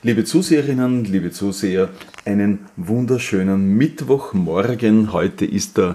Liebe Zuseherinnen, liebe Zuseher, einen wunderschönen Mittwochmorgen. Heute ist der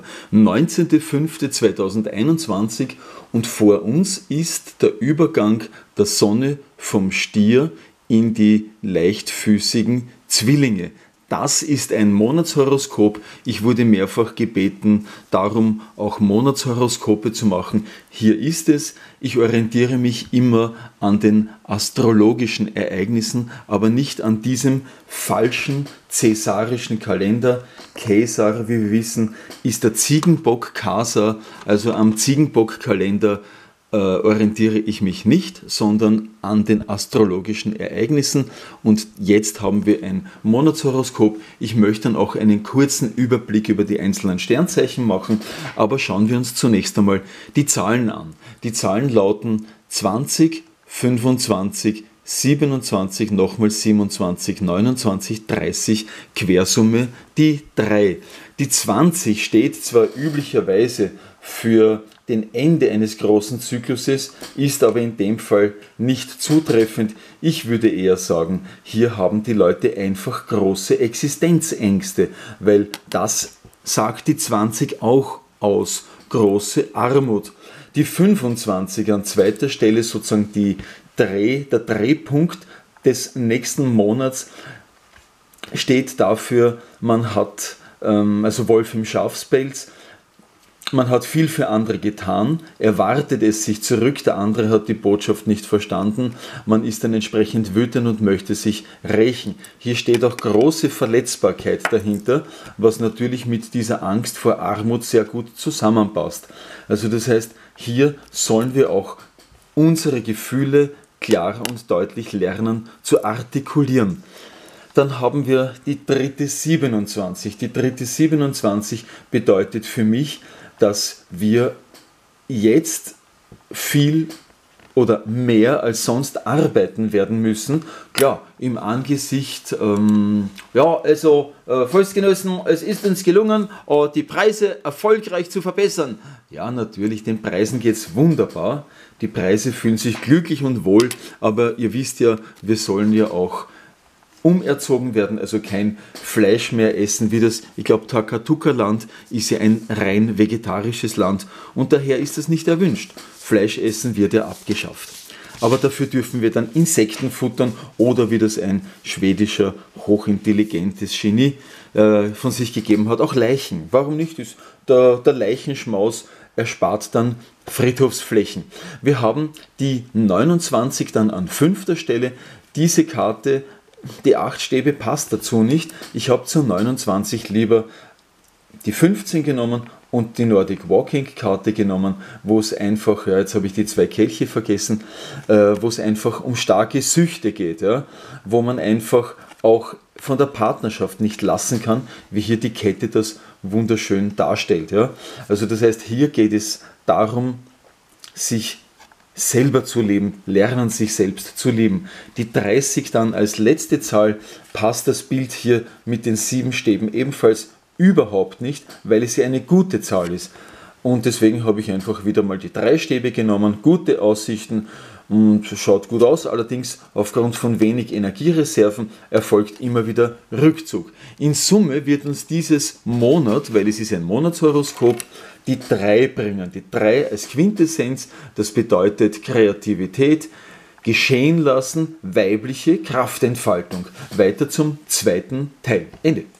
19.05.2021 und vor uns ist der Übergang der Sonne vom Stier in die leichtfüßigen Zwillinge. Das ist ein Monatshoroskop. Ich wurde mehrfach gebeten, darum auch Monatshoroskope zu machen. Hier ist es. Ich orientiere mich immer an den astrologischen Ereignissen, aber nicht an diesem falschen cäsarischen Kalender. Caesar, wie wir wissen, ist der Ziegenbock-Kasa, also am Ziegenbock-Kalender orientiere ich mich nicht, sondern an den astrologischen Ereignissen. Und jetzt haben wir ein Monatshoroskop. Ich möchte dann auch einen kurzen Überblick über die einzelnen Sternzeichen machen, aber schauen wir uns zunächst einmal die Zahlen an. Die Zahlen lauten 20, 25, 27, nochmal 27, 29, 30, Quersumme die 3. Die 20 steht zwar üblicherweise für den Ende eines großen Zykluses, ist aber in dem Fall nicht zutreffend. Ich würde eher sagen, hier haben die Leute einfach große Existenzängste, weil das sagt die 20 auch aus, große Armut. Die 25 an zweiter Stelle sozusagen der Drehpunkt des nächsten Monats steht dafür, man hat, also Wolf im Schafspelz, man hat viel für andere getan, erwartet es sich zurück, der andere hat die Botschaft nicht verstanden, man ist dann entsprechend wütend und möchte sich rächen. Hier steht auch große Verletzbarkeit dahinter, was natürlich mit dieser Angst vor Armut sehr gut zusammenpasst. Also das heißt, hier sollen wir auch unsere Gefühle klar und deutlich lernen zu artikulieren. Dann haben wir die dritte 27. Die dritte 27 bedeutet für mich, dass wir jetzt viel oder mehr als sonst arbeiten werden müssen. Klar, im Angesicht, Volksgenossen, es ist uns gelungen, die Preise erfolgreich zu verbessern. Ja, natürlich, den Preisen geht es wunderbar. Die Preise fühlen sich glücklich und wohl, aber ihr wisst ja, wir sollen ja auch umerzogen werden, also kein Fleisch mehr essen, wie das, ich glaube, Takatuka-Land ist ja ein rein vegetarisches Land und daher ist das nicht erwünscht. Fleisch essen wird ja abgeschafft. Aber dafür dürfen wir dann Insekten futtern oder wie das ein schwedischer hochintelligentes Genie von sich gegeben hat, auch Leichen. Warum nicht? Der Leichenschmaus erspart dann Friedhofsflächen. Wir haben die 29 dann an 5. Stelle. Diese Karte, die 8 Stäbe passt dazu nicht. Ich habe zur 29 lieber die 15 genommen und die Nordic Walking Karte genommen, wo es einfach, ja, jetzt habe ich die 2 Kelche vergessen, wo es einfach um starke Süchte geht, ja, wo man einfach auch von der Partnerschaft nicht lassen kann, wie hier die Kette das wunderschön darstellt. Ja. Also das heißt, hier geht es darum, sich selber zu leben, lernen sich selbst zu lieben. Die 30 dann als letzte Zahl passt das Bild hier mit den 7 Stäben ebenfalls überhaupt nicht, weil es ja eine gute Zahl ist. Und deswegen habe ich einfach wieder mal die 3 Stäbe genommen, gute Aussichten und schaut gut aus, allerdings aufgrund von wenig Energiereserven erfolgt immer wieder Rückzug. In Summe wird uns dieses Monat, weil es ist ein Monatshoroskop, die 3 bringen. Die 3 als Quintessenz, das bedeutet Kreativität, geschehen lassen, weibliche Kraftentfaltung. Weiter zum zweiten Teil. Ende.